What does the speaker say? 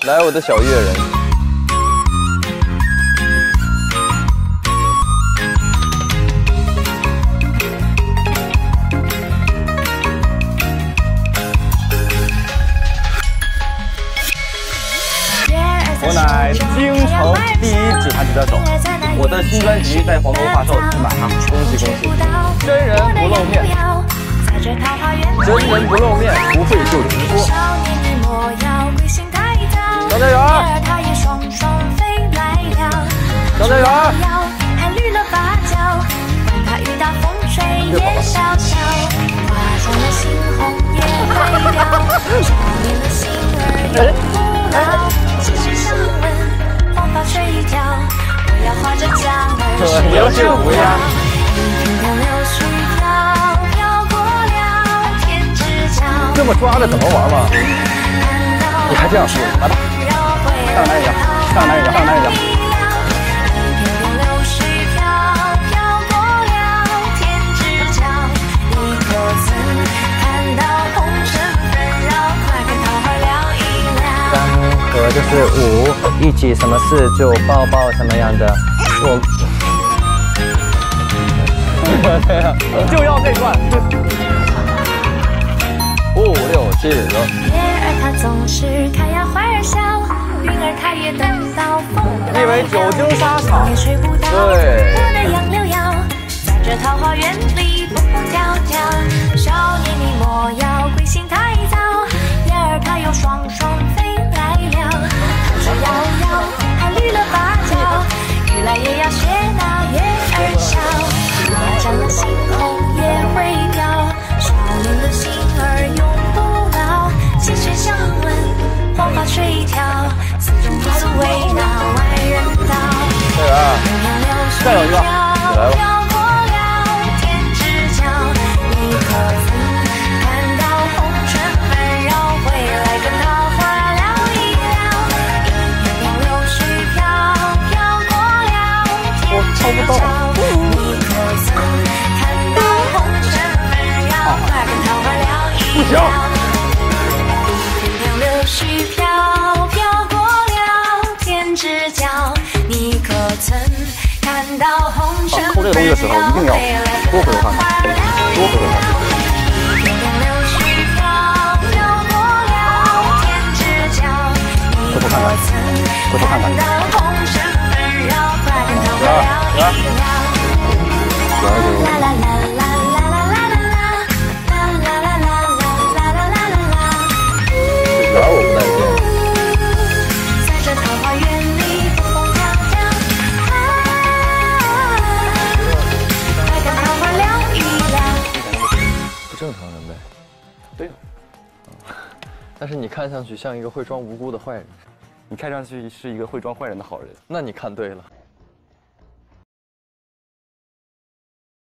来，我的小悦人。 我乃京城第一指弹吉他手，我的新专辑在黄沟发售，去买啊！恭喜恭喜！ 真人不露面，真人不露面，不会就直说。小队员，小队员， 流星舞呀！这么抓的怎么玩嘛？你还这样说？来吧，上来一个，上来一个，上来一个。 3和就是5，一起什么事就抱抱什么样的。 就要这段。 5、6、7了。 因为久经沙场， 对。 这桃花源里蹦蹦跳跳，少年你莫要归心太早，燕儿它又双双飞来了，头上摇摇还绿了芭蕉，雨来也要学那月儿笑，花沾了猩红也会掉，少年的心儿永不老，细雪相吻，黄发垂髫，四中不足为那外人道。 队员， 再有一个， 来吧。 超不到。不行。 柳絮飘飘过了天之角，你可曾看到红尘抠这个东西的时候一定要多回头看看，多回头看看。回头看看，回头看看。 我不带劲。不正常人呗。 对呀。 但是你看上去像一个会装无辜的坏人。 你看上去是一个会装坏人的好人。 那你看对了。